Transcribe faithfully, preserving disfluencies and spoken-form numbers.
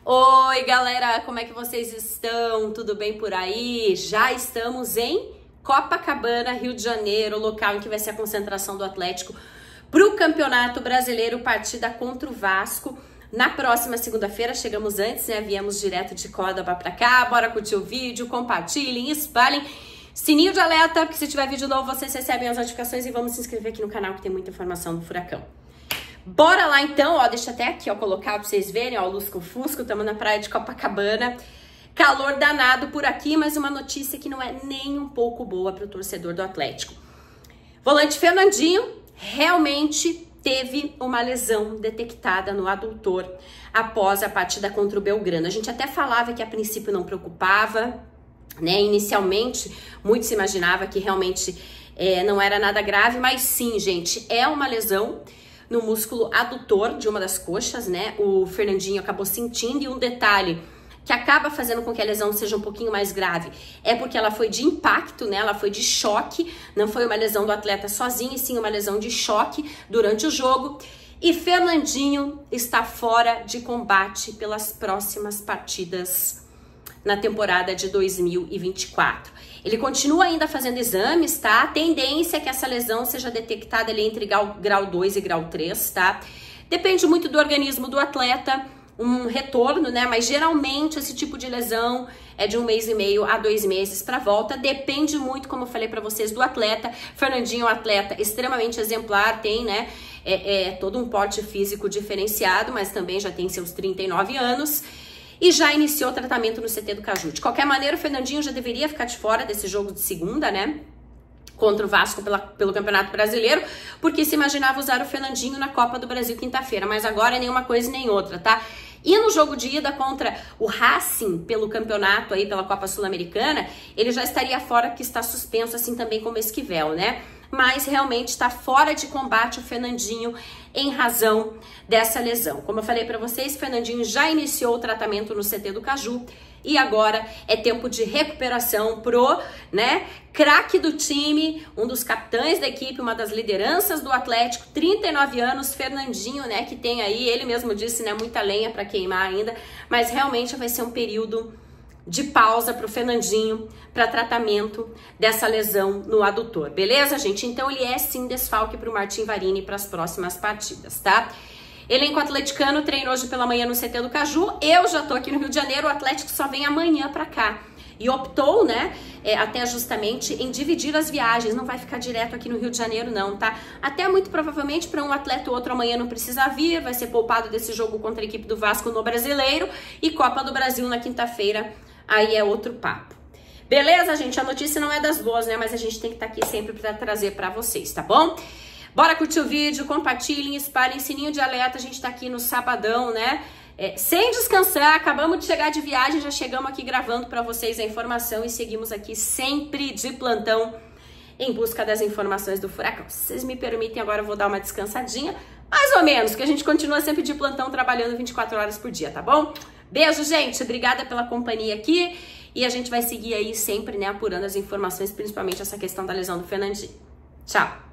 Oi, galera, como é que vocês estão? Tudo bem por aí? Já estamos em Copacabana, Rio de Janeiro, local em que vai ser a concentração do Atlético para o Campeonato Brasileiro, partida contra o Vasco. Na próxima segunda-feira, chegamos antes, né? Viemos direto de Córdoba para cá. Bora curtir o vídeo, compartilhem, espalhem. Sininho de alerta, porque se tiver vídeo novo, vocês recebem as notificações e vamos se inscrever aqui no canal que tem muita informação do Furacão. Bora lá então, ó, deixa até aqui, ó, colocar pra vocês verem, ó, Lusco Fusco, estamos na praia de Copacabana. Calor danado por aqui, mas uma notícia que não é nem um pouco boa pro torcedor do Atlético. Volante Fernandinho realmente teve uma lesão detectada no adutor após a partida contra o Belgrano. A gente até falava que a princípio não preocupava, né? Inicialmente, muito se imaginava que realmente é, não era nada grave, mas sim, gente, é uma lesão no músculo adutor de uma das coxas, né? O Fernandinho acabou sentindo, e um detalhe que acaba fazendo com que a lesão seja um pouquinho mais grave é porque ela foi de impacto, né? Ela foi de choque, não foi uma lesão do atleta sozinho, e sim uma lesão de choque durante o jogo. E Fernandinho está fora de combate pelas próximas partidas na temporada de dois mil e vinte e quatro. Ele continua ainda fazendo exames, tá? A tendência é que essa lesão seja detectada ali entre grau dois e grau três, tá? Depende muito do organismo do atleta, um retorno, né? Mas geralmente esse tipo de lesão é de um mês e meio a dois meses para volta. Depende muito, como eu falei para vocês, do atleta. Fernandinho é um atleta extremamente exemplar, tem, né? É, é todo um porte físico diferenciado, mas também já tem seus trinta e nove anos. E já iniciou o tratamento no C T do Caju. De qualquer maneira, o Fernandinho já deveria ficar de fora desse jogo de segunda, né? Contra o Vasco pela, pelo Campeonato Brasileiro, porque se imaginava usar o Fernandinho na Copa do Brasil quinta-feira. Mas agora é nenhuma coisa nem outra, tá? E no jogo de ida contra o Racing pelo campeonato aí, pela Copa Sul-Americana, ele já estaria fora, que está suspenso, assim também como Esquivel, né? Mas realmente está fora de combate o Fernandinho em razão dessa lesão. Como eu falei para vocês, o Fernandinho já iniciou o tratamento no C T do Caju e agora é tempo de recuperação pro, né, craque do time, um dos capitães da equipe, uma das lideranças do Atlético, trinta e nove anos, Fernandinho, né, que tem aí, ele mesmo disse, né, muita lenha para queimar ainda, mas realmente vai ser um período de pausa para o Fernandinho, para tratamento dessa lesão no adutor, beleza, gente? Então ele é sim desfalque para o Martim Varini para as próximas partidas, tá? Elenco atleticano treina hoje pela manhã no C T do Caju. Eu já tô aqui no Rio de Janeiro, o Atlético só vem amanhã para cá. E optou, né, é, até justamente em dividir as viagens, não vai ficar direto aqui no Rio de Janeiro não, tá? Até muito provavelmente para um atleta ou outro amanhã não precisa vir, vai ser poupado desse jogo contra a equipe do Vasco no Brasileiro e Copa do Brasil na quinta-feira. Aí é outro papo. Beleza, gente? A notícia não é das boas, né? Mas a gente tem que estar aqui sempre para trazer para vocês, tá bom? Bora curtir o vídeo, compartilhem, espalhem, sininho de alerta. A gente tá aqui no sabadão, né? É, sem descansar, acabamos de chegar de viagem, já chegamos aqui gravando para vocês a informação e seguimos aqui sempre de plantão em busca das informações do Furacão. Se vocês me permitem, agora eu vou dar uma descansadinha, mais ou menos, que a gente continua sempre de plantão trabalhando vinte e quatro horas por dia, tá bom? Beijo, gente. Obrigada pela companhia aqui. E a gente vai seguir aí sempre, né, apurando as informações, principalmente essa questão da lesão do Fernandinho. Tchau.